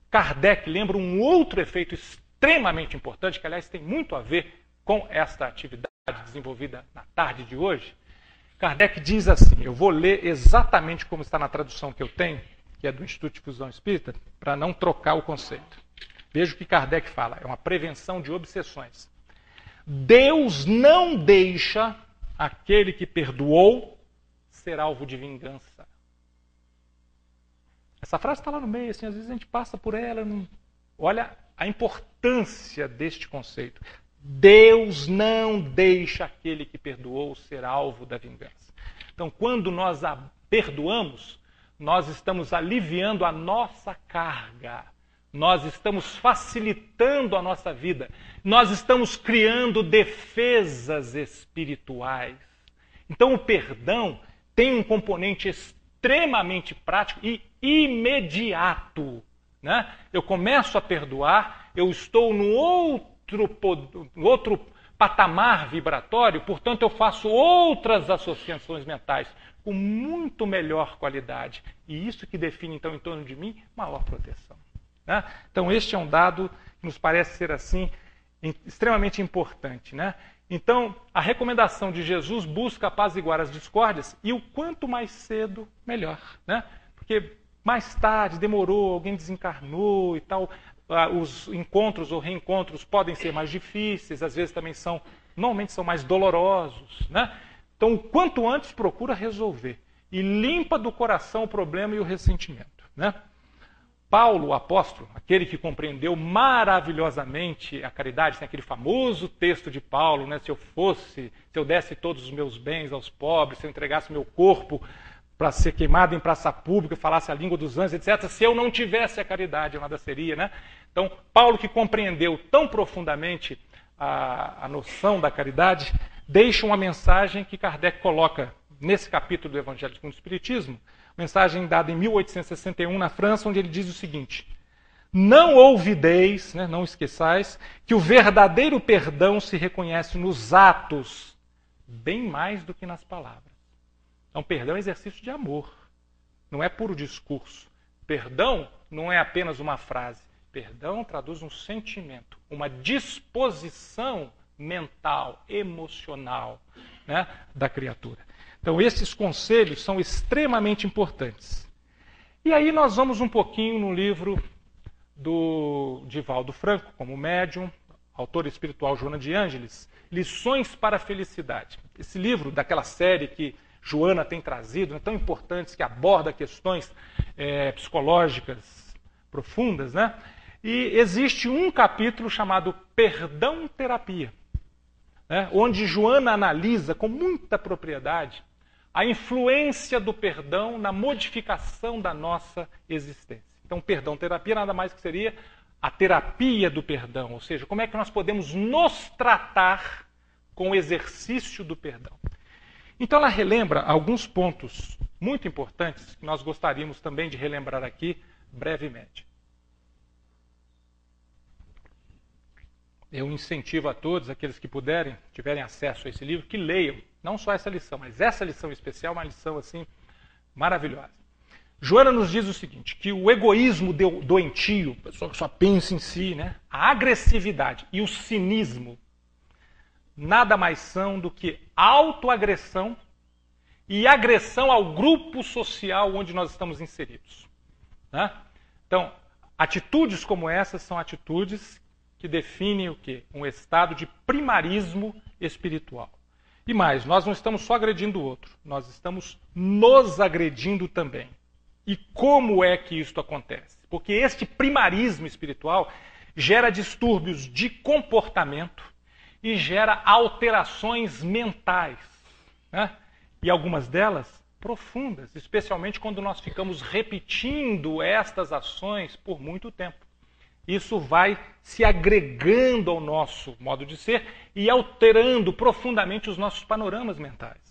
Kardec lembra um outro efeito extremamente importante, que aliás tem muito a ver com esta atividade desenvolvida na tarde de hoje. Kardec diz assim, eu vou ler exatamente como está na tradução que eu tenho, que é do Instituto de Difusão Espírita, para não trocar o conceito. Veja o que Kardec fala, é uma prevenção de obsessões. Deus não deixa aquele que perdoou ser alvo de vingança. Essa frase está lá no meio, assim, às vezes a gente passa por ela. Não... Olha a importância deste conceito. Deus não deixa aquele que perdoou ser alvo da vingança. Então, quando nós a perdoamos, nós estamos aliviando a nossa carga. Nós estamos facilitando a nossa vida. Nós estamos criando defesas espirituais. Então, o perdão tem um componente extremamente prático e imediato. Né? Eu começo a perdoar, eu estou no outro patamar vibratório, portanto, eu faço outras associações mentais com muito melhor qualidade. E isso que define, então, em torno de mim, maior proteção. Né? Então, este é um dado que nos parece ser, assim, extremamente importante. Né? Então, a recomendação de Jesus busca apaziguar as discórdias e o quanto mais cedo, melhor. Né? Porque mais tarde, demorou, alguém desencarnou e tal, os encontros ou reencontros podem ser mais difíceis, às vezes também normalmente são mais dolorosos. Né? Então, o quanto antes procura resolver e limpa do coração o problema e o ressentimento. Né? Paulo, o apóstolo, aquele que compreendeu maravilhosamente a caridade, tem aquele famoso texto de Paulo, né? Se eu desse todos os meus bens aos pobres, se eu entregasse meu corpo para ser queimado em praça pública, falasse a língua dos anjos, etc., se eu não tivesse a caridade, eu nada seria. Né? Então, Paulo, que compreendeu tão profundamente a noção da caridade, deixa uma mensagem que Kardec coloca nesse capítulo do Evangelho segundo o Espiritismo, mensagem dada em 1861 na França, onde ele diz o seguinte: não ouvideis, né, não esqueçais, que o verdadeiro perdão se reconhece nos atos, bem mais do que nas palavras. Então, perdão é exercício de amor, não é puro discurso. Perdão não é apenas uma frase. Perdão traduz um sentimento, uma disposição mental, emocional, né, da criatura. Então, esses conselhos são extremamente importantes. E aí nós vamos um pouquinho no livro do Divaldo Franco, como médium, autor espiritual Joana de Ângeles, Lições para a Felicidade. Esse livro, daquela série que Joana tem trazido, né, tão importantes, que aborda questões psicológicas profundas, né? E existe um capítulo chamado Perdão Terapia, né, onde Joana analisa com muita propriedade a influência do perdão na modificação da nossa existência. Então, perdão terapia nada mais que seria a terapia do perdão, ou seja, como é que nós podemos nos tratar com o exercício do perdão. Então, ela relembra alguns pontos muito importantes que nós gostaríamos também de relembrar aqui brevemente. Eu incentivo a todos, aqueles que puderem, tiverem acesso a esse livro, que leiam, não só essa lição, mas essa lição especial, uma lição assim maravilhosa. Joana nos diz o seguinte, que o egoísmo doentio, a pessoa que só pensa em si, né, a agressividade e o cinismo, nada mais são do que autoagressão e agressão ao grupo social onde nós estamos inseridos. Né? Então, atitudes como essas são atitudes que definem o quê? Um estado de primarismo espiritual. E mais, nós não estamos só agredindo o outro, nós estamos nos agredindo também. E como é que isto acontece? Porque este primarismo espiritual gera distúrbios de comportamento e gera alterações mentais. Né? E algumas delas profundas, especialmente quando nós ficamos repetindo estas ações por muito tempo. Isso vai se agregando ao nosso modo de ser e alterando profundamente os nossos panoramas mentais.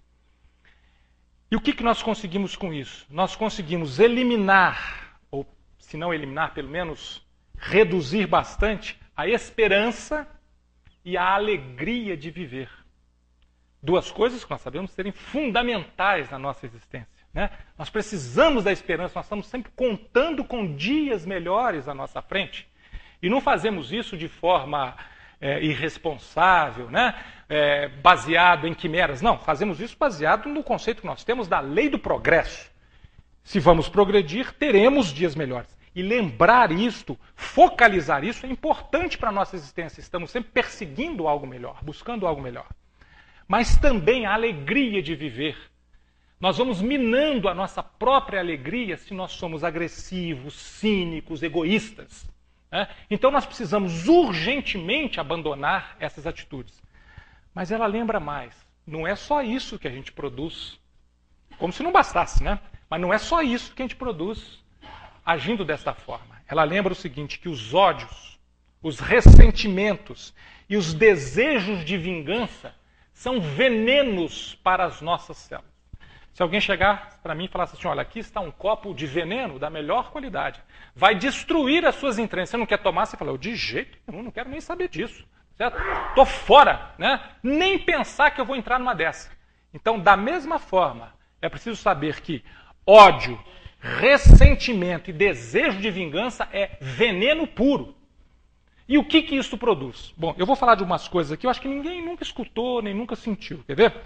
E o que nós conseguimos com isso? Nós conseguimos eliminar, ou se não eliminar, pelo menos reduzir bastante, a esperança e a alegria de viver. Duas coisas que nós sabemos serem fundamentais na nossa existência. né? Nós precisamos da esperança, nós estamos sempre contando com dias melhores à nossa frente. E não fazemos isso de forma irresponsável, né? Baseado em quimeras. Não, fazemos isso baseado no conceito que nós temos da lei do progresso. Se vamos progredir, teremos dias melhores. E lembrar isto, focalizar isso é importante para a nossa existência. Estamos sempre perseguindo algo melhor, buscando algo melhor. Mas também a alegria de viver. Nós vamos minando a nossa própria alegria se nós somos agressivos, cínicos, egoístas. Né? Então nós precisamos urgentemente abandonar essas atitudes. Mas ela lembra mais. Não é só isso que a gente produz. Como se não bastasse, né? Mas não é só isso que a gente produz agindo desta forma. Ela lembra o seguinte, que os ódios, os ressentimentos e os desejos de vingança são venenos para as nossas células. Se alguém chegar para mim e falasse assim, olha, aqui está um copo de veneno da melhor qualidade, vai destruir as suas entranhas. Você não quer tomar? Você fala, eu de jeito nenhum, não quero nem saber disso. Estou fora, né? Nem pensar que eu vou entrar numa dessa. Então, da mesma forma, é preciso saber que ódio, ressentimento e desejo de vingança é veneno puro. E o que isso produz? Bom, eu vou falar de umas coisas aqui, eu acho que ninguém nunca escutou, nem nunca sentiu. Quer ver?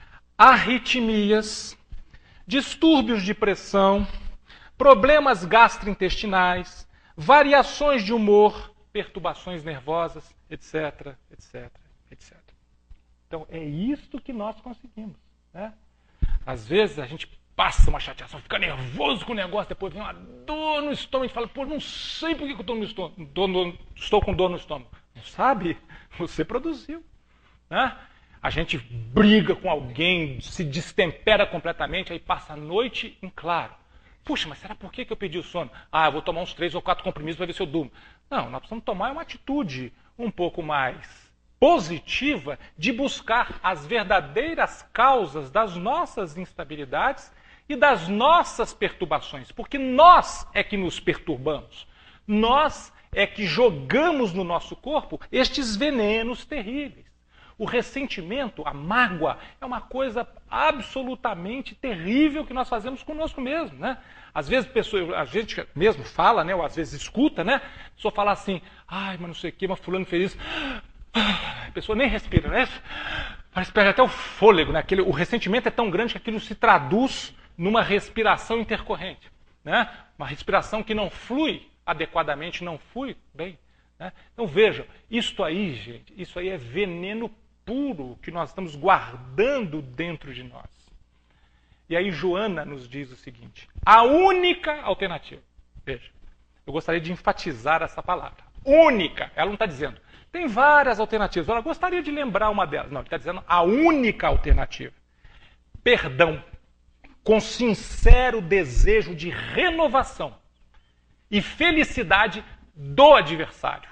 Arritmias, distúrbios de pressão, problemas gastrointestinais, variações de humor, perturbações nervosas, etc, etc, etc. Então, é isto que nós conseguimos. Né? Às vezes a gente passa uma chateação, fica nervoso com o negócio, depois vem uma dor no estômago, a gente fala, pô, não sei por que eu estou com dor no estômago. Não sabe? Você produziu. Né? A gente briga com alguém, se destempera completamente, aí passa a noite em claro. Puxa, mas será por que eu pedi o sono? Ah, eu vou tomar uns 3 ou 4 comprimidos para ver se eu durmo. Não, nós precisamos tomar uma atitude um pouco mais positiva de buscar as verdadeiras causas das nossas instabilidades e das nossas perturbações, porque nós é que nos perturbamos. Nós é que jogamos no nosso corpo estes venenos terríveis. O ressentimento, a mágoa, é uma coisa absolutamente terrível que nós fazemos conosco mesmo, né? Às vezes a gente mesmo fala, né? Ou às vezes escuta, né? A pessoa fala assim, ai, mas não sei o quê, mas fulano fez isso. A pessoa nem respira, né? Parece que perde até o fôlego, né? O ressentimento é tão grande que aquilo se traduz numa respiração intercorrente, né? Uma respiração que não flui adequadamente, não flui bem. Né? Então vejam, isto aí, gente, isso aí é veneno puro que nós estamos guardando dentro de nós. E aí Joana nos diz o seguinte, a única alternativa, veja, eu gostaria de enfatizar essa palavra, única, ela não está dizendo, tem várias alternativas, ela gostaria de lembrar uma delas, não, ele está dizendo a única alternativa, perdão, com sincero desejo de renovação e felicidade do adversário.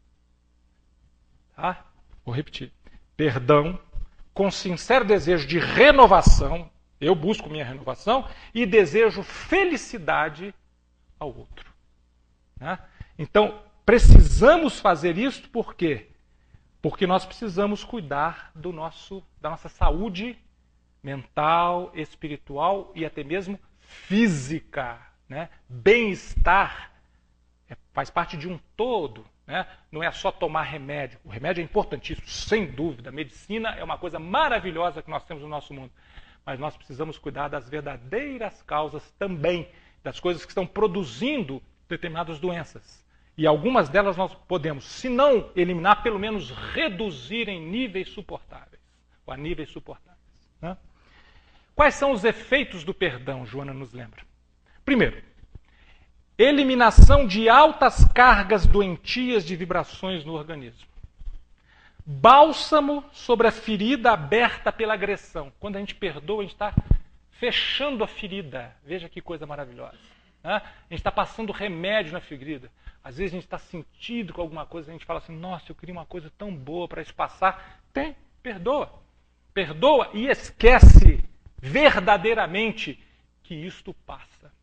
Tá? Vou repetir. Perdão, com sincero desejo de renovação, eu busco minha renovação, e desejo felicidade ao outro. Tá? Então, precisamos fazer isso por quê? Porque nós precisamos cuidar da nossa saúde mental, espiritual e até mesmo física. Né? Bem-estar faz parte de um todo. Né? Não é só tomar remédio. O remédio é importantíssimo, sem dúvida. A medicina é uma coisa maravilhosa que nós temos no nosso mundo. Mas nós precisamos cuidar das verdadeiras causas também, das coisas que estão produzindo determinadas doenças. E algumas delas nós podemos, se não eliminar, pelo menos reduzir em níveis suportáveis. Ou a níveis suportáveis. Né? Quais são os efeitos do perdão, Joana nos lembra? Primeiro, eliminação de altas cargas doentias de vibrações no organismo. Bálsamo sobre a ferida aberta pela agressão. Quando a gente perdoa, a gente está fechando a ferida. Veja que coisa maravilhosa. Né? A gente está passando remédio na ferida. Às vezes a gente está sentido com alguma coisa, a gente fala assim, nossa, eu queria uma coisa tão boa para isso passar. Tem, perdoa. Perdoa e esquece verdadeiramente que isto passa.